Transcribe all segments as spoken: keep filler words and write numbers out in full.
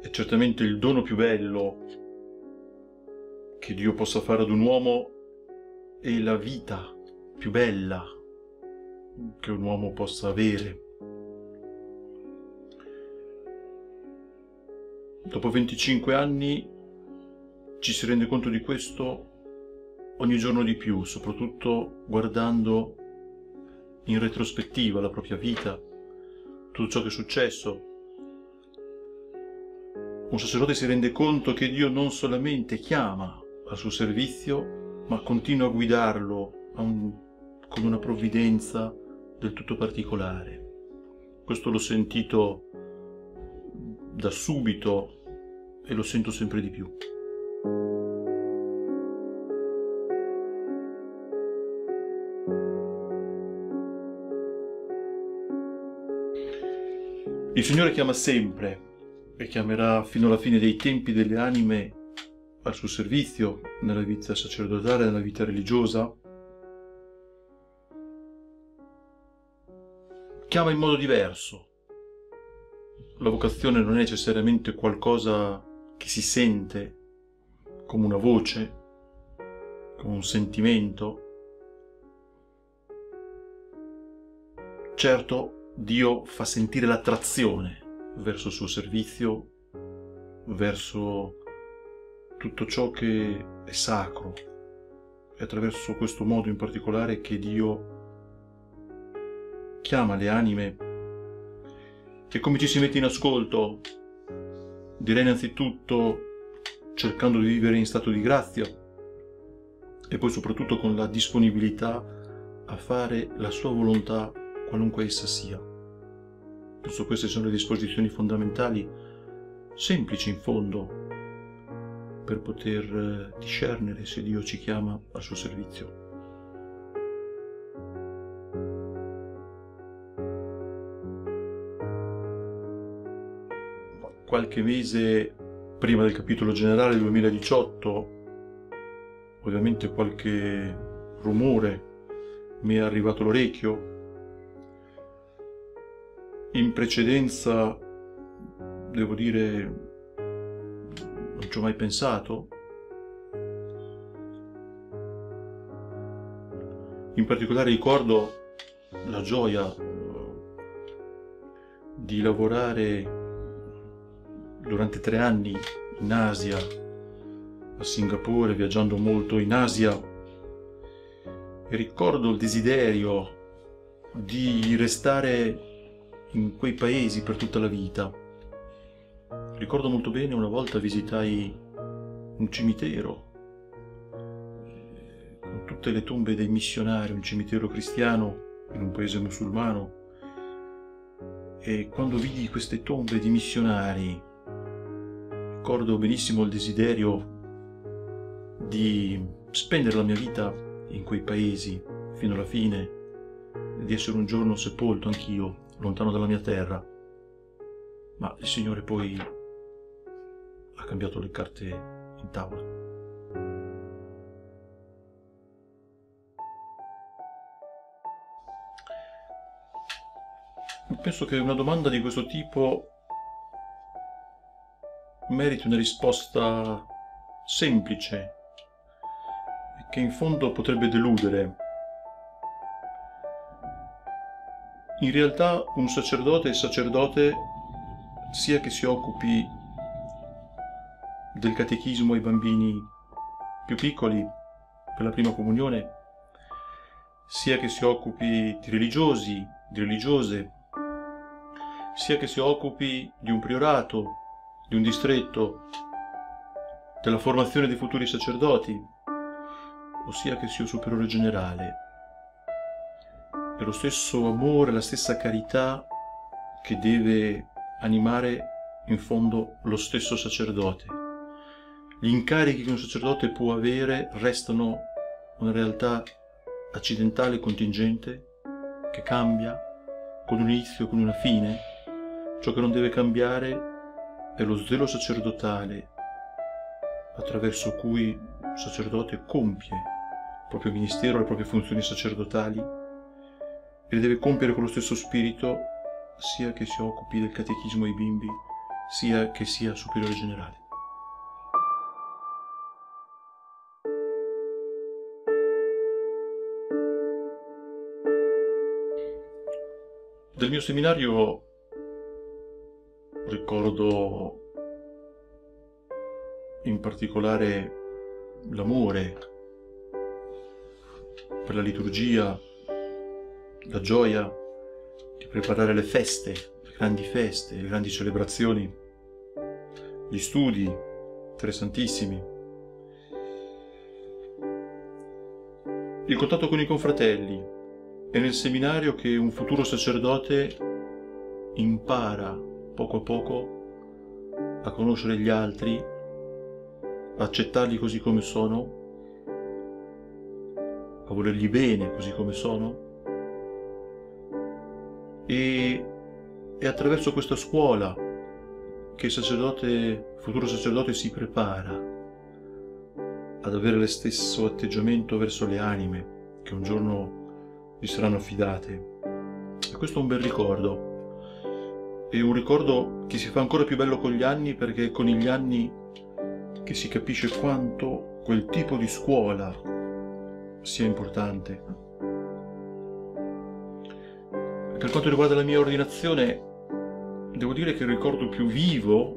è certamente il dono più bello che Dio possa fare ad un uomo e la vita più bella che un uomo possa avere. Dopo venticinque anni ci si rende conto di questo ogni giorno di più, soprattutto guardando in retrospettiva la propria vita, tutto ciò che è successo. Un sacerdote si rende conto che Dio non solamente chiama al suo servizio, ma continua a guidarlo a un, con una provvidenza del tutto particolare. Questo l'ho sentito da subito e lo sento sempre di più. Il Signore chiama sempre e chiamerà fino alla fine dei tempi delle anime al suo servizio, nella vita sacerdotale, nella vita religiosa. Chiama in modo diverso. La vocazione non è necessariamente qualcosa che si sente come una voce, come un sentimento. Certo, Dio fa sentire l'attrazione verso il suo servizio, verso tutto ciò che è sacro. È attraverso questo modo in particolare che Dio chiama le anime. E come ci si mette in ascolto? Direi innanzitutto cercando di vivere in stato di grazia e poi soprattutto con la disponibilità a fare la sua volontà, qualunque essa sia. Penso queste sono le disposizioni fondamentali, semplici in fondo, per poter discernere se Dio ci chiama al suo servizio. Qualche mese prima del capitolo generale duemiladiciotto, ovviamente qualche rumore mi è arrivato all'orecchio. In precedenza, devo dire, non ci ho mai pensato. In particolare ricordo la gioia di lavorare durante tre anni in Asia, a Singapore, viaggiando molto in Asia, e ricordo il desiderio di restare in quei paesi per tutta la vita. Ricordo molto bene una volta visitai un cimitero con tutte le tombe dei missionari, un cimitero cristiano in un paese musulmano, e quando vidi queste tombe di missionari ricordo benissimo il desiderio di spendere la mia vita in quei paesi fino alla fine e di essere un giorno sepolto anch'io lontano dalla mia terra. Ma il Signore poi ha cambiato le carte in tavola. Penso che una domanda di questo tipo meriti una risposta semplice e che in fondo potrebbe deludere. In realtà un sacerdote è sacerdote sia che si occupi del catechismo ai bambini più piccoli per la prima comunione, sia che si occupi di religiosi, di religiose, sia che si occupi di un priorato, di un distretto, della formazione dei futuri sacerdoti, ossia che sia superiore generale. È lo stesso amore, la stessa carità che deve animare in fondo lo stesso sacerdote. Gli incarichi che un sacerdote può avere restano una realtà accidentale e contingente che cambia con un inizio e con una fine. Ciò che non deve cambiare è lo zelo sacerdotale attraverso cui il sacerdote compie il proprio ministero, le proprie funzioni sacerdotali, e le deve compiere con lo stesso spirito sia che si occupi del catechismo ai bimbi, sia che sia superiore generale. Del mio seminario ricordo in particolare l'amore per la liturgia, la gioia di preparare le feste, le grandi feste, le grandi celebrazioni, gli studi interessantissimi, il contatto con i confratelli. È nel seminario che un futuro sacerdote impara poco a poco a conoscere gli altri, a accettarli così come sono, a volergli bene così come sono, e è attraverso questa scuola che il sacerdote, il futuro sacerdote si prepara ad avere lo stesso atteggiamento verso le anime che un giorno gli saranno affidate. E questo è un bel ricordo, è un ricordo che si fa ancora più bello con gli anni, perché è con gli anni che si capisce quanto quel tipo di scuola sia importante. Per quanto riguarda la mia ordinazione, devo dire che il ricordo più vivo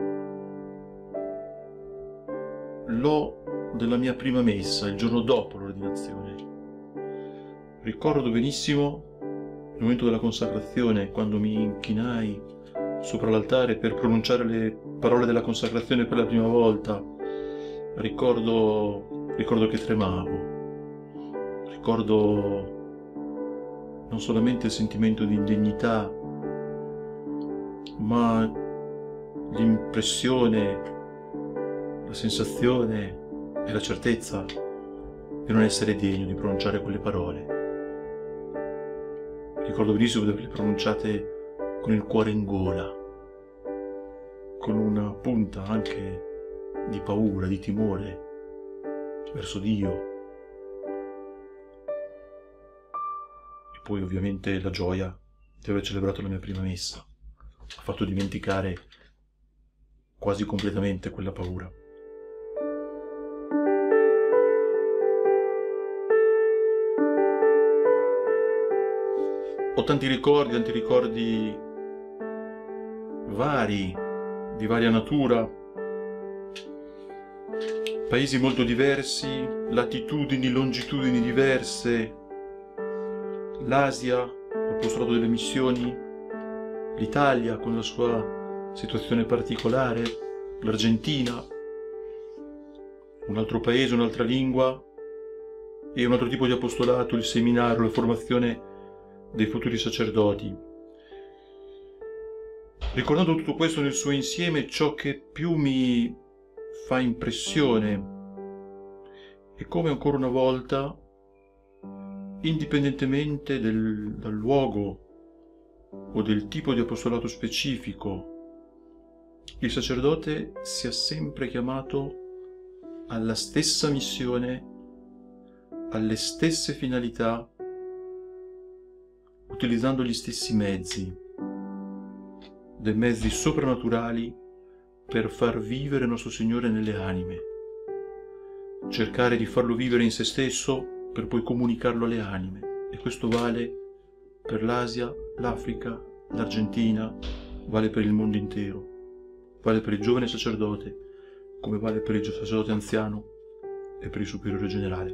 l'ho della mia prima messa, il giorno dopo l'ordinazione. Ricordo benissimo il momento della consacrazione, quando mi inchinai sopra l'altare per pronunciare le parole della consacrazione per la prima volta. Ricordo, ricordo che tremavo, ricordo non solamente il sentimento di indegnità, ma l'impressione, la sensazione e la certezza di non essere degno di pronunciare quelle parole. Ricordo benissimo di averle pronunciate con il cuore in gola, con una punta anche di paura, di timore verso Dio. E poi ovviamente la gioia di aver celebrato la mia prima messa ha fatto dimenticare quasi completamente quella paura. Ho tanti ricordi, tanti ricordi vari, di varia natura, paesi molto diversi, latitudini, longitudini diverse, l'Asia, l'apostolato delle missioni, l'Italia con la sua situazione particolare, l'Argentina, un altro paese, un'altra lingua e un altro tipo di apostolato, il seminario, la formazione dei futuri sacerdoti. Ricordando tutto questo nel suo insieme, ciò che più mi fa impressione è come ancora una volta, indipendentemente del, dal luogo o del tipo di apostolato specifico, il sacerdote sia sempre chiamato alla stessa missione, alle stesse finalità, utilizzando gli stessi mezzi, dei mezzi soprannaturali per far vivere nostro Signore nelle anime, cercare di farlo vivere in se stesso per poi comunicarlo alle anime. E questo vale per l'Asia, l'Africa, l'Argentina, vale per il mondo intero, vale per il giovane sacerdote, come vale per il sacerdote anziano e per il superiore generale.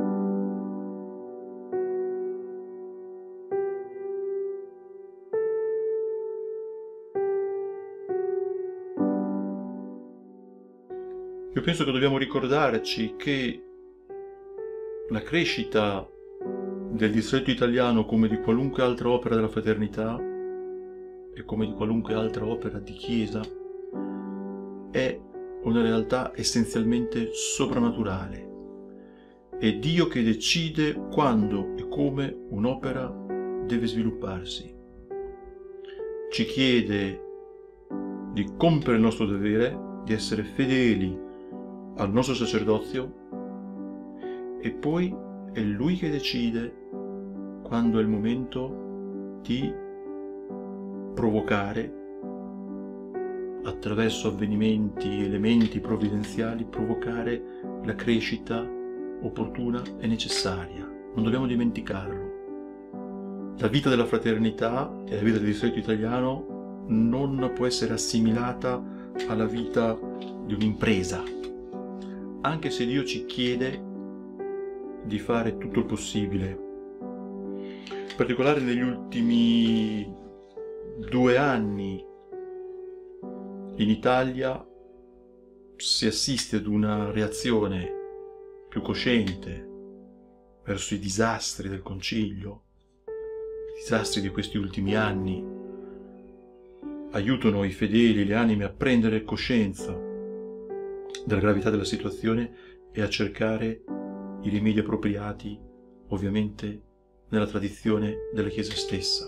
Io penso che dobbiamo ricordarci che la crescita del distretto italiano, come di qualunque altra opera della fraternità e come di qualunque altra opera di Chiesa, è una realtà essenzialmente soprannaturale. È Dio che decide quando e come un'opera deve svilupparsi. Ci chiede di compiere il nostro dovere, di essere fedeli al nostro sacerdozio, e poi è Lui che decide quando è il momento di provocare attraverso avvenimenti, elementi provvidenziali, provocare la crescita opportuna e necessaria. Non dobbiamo dimenticarlo. La vita della fraternità e la vita del distretto italiano non può essere assimilata alla vita di un'impresa, anche se Dio ci chiede di fare tutto il possibile. In particolare negli ultimi due anni in Italia si assiste ad una reazione più cosciente verso i disastri del Concilio. I disastri di questi ultimi anni aiutano i fedeli, le anime a prendere coscienza della gravità della situazione e a cercare i rimedi appropriati, ovviamente nella tradizione della Chiesa stessa.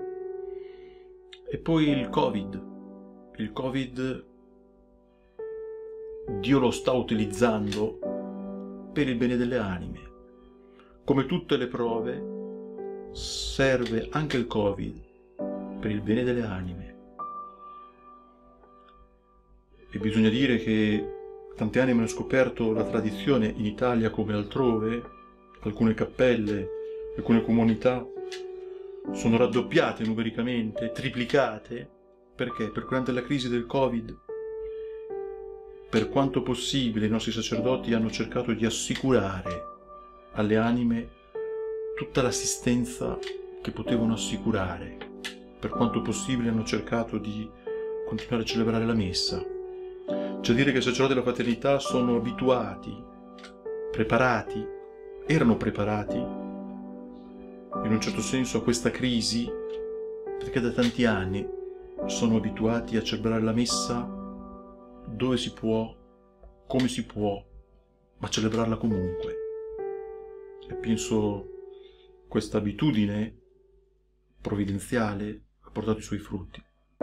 E poi il Covid. Il Covid Dio lo sta utilizzando per il bene delle anime. Come tutte le prove, serve anche il Covid per il bene delle anime. E bisogna dire che tante anime hanno scoperto la tradizione in Italia come altrove. Alcune cappelle, alcune comunità sono raddoppiate numericamente, triplicate. Perché? Per durante la crisi del Covid, per quanto possibile, i nostri sacerdoti hanno cercato di assicurare alle anime tutta l'assistenza che potevano assicurare. Per quanto possibile hanno cercato di continuare a celebrare la messa. Cioè dire che i sacerdoti della fraternità sono abituati, preparati, erano preparati in un certo senso a questa crisi, perché da tanti anni sono abituati a celebrare la messa dove si può, come si può, ma celebrarla comunque. E penso questa abitudine provvidenziale ha portato i suoi frutti.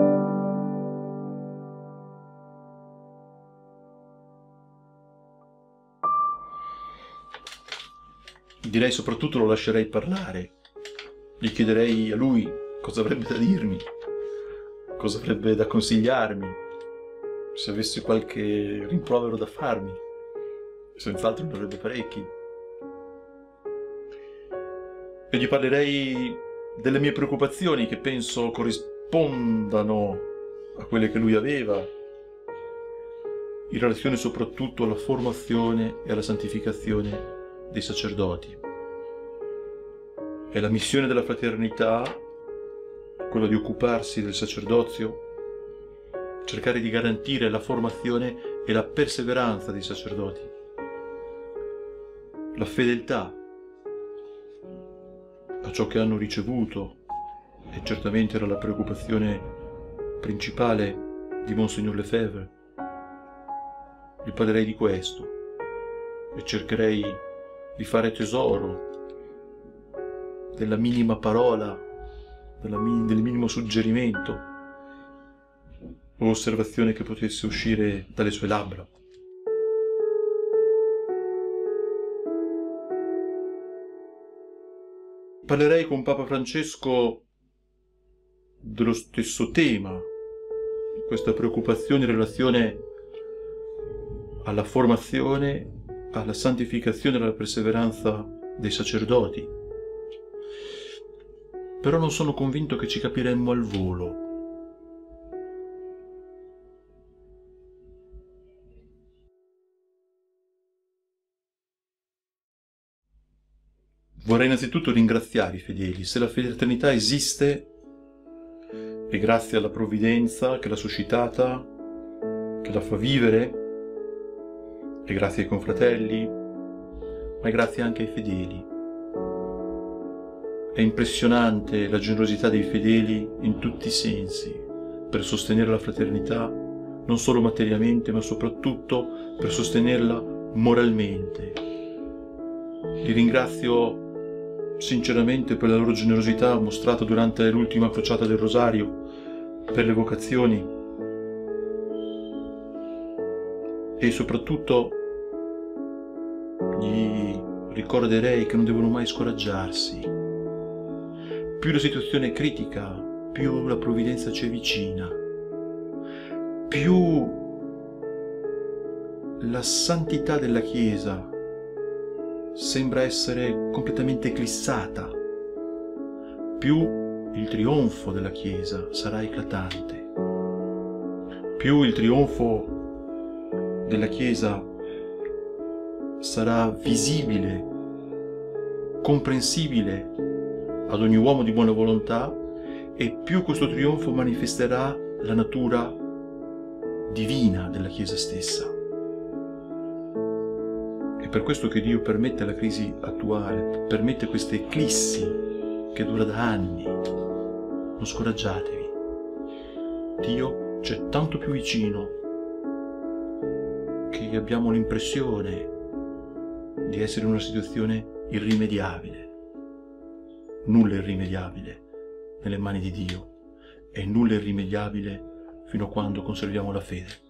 Direi soprattutto lo lascerei parlare, gli chiederei a lui cosa avrebbe da dirmi, cosa avrebbe da consigliarmi, se avesse qualche rimprovero da farmi. Senz'altro ne avrebbe parecchi. E gli parlerei delle mie preoccupazioni, che penso corrispondano a quelle che lui aveva, in relazione soprattutto alla formazione e alla santificazione dei sacerdoti. È la missione della fraternità quella di occuparsi del sacerdozio, cercare di garantire la formazione e la perseveranza dei sacerdoti, la fedeltà a ciò che hanno ricevuto, e certamente era la preoccupazione principale di Monsignor Lefebvre. Gli parlerei di questo e cercherei di fare tesoro della minima parola, della min- del minimo suggerimento o osservazione che potesse uscire dalle sue labbra. Parlerei con Papa Francesco dello stesso tema, di questa preoccupazione in relazione alla formazione, alla santificazione e alla perseveranza dei sacerdoti. Però non sono convinto che ci capiremmo al volo. Vorrei innanzitutto ringraziare i fedeli. Se la fraternità esiste, è grazie alla provvidenza che l'ha suscitata, che la fa vivere, è grazie ai confratelli, ma è grazie anche ai fedeli. È impressionante la generosità dei fedeli in tutti i sensi per sostenere la fraternità, non solo materialmente, ma soprattutto per sostenerla moralmente. Li ringrazio sinceramente per la loro generosità mostrata durante l'ultima crociata del Rosario, per le vocazioni e soprattutto gli ricorderei che non devono mai scoraggiarsi. Più la situazione è critica, più la provvidenza ci è vicina. più la santità della Chiesa sembra essere completamente eclissata, più il trionfo della Chiesa sarà eclatante, più il trionfo della Chiesa sarà visibile, comprensibile ad ogni uomo di buona volontà, e più questo trionfo manifesterà la natura divina della Chiesa stessa. È per questo che Dio permette la crisi attuale, permette questa eclissi che dura da anni. Non scoraggiatevi. Dio c'è tanto più vicino che abbiamo l'impressione di essere in una situazione irrimediabile. Nulla è irrimediabile nelle mani di Dio, e nulla è irrimediabile fino a quando conserviamo la fede.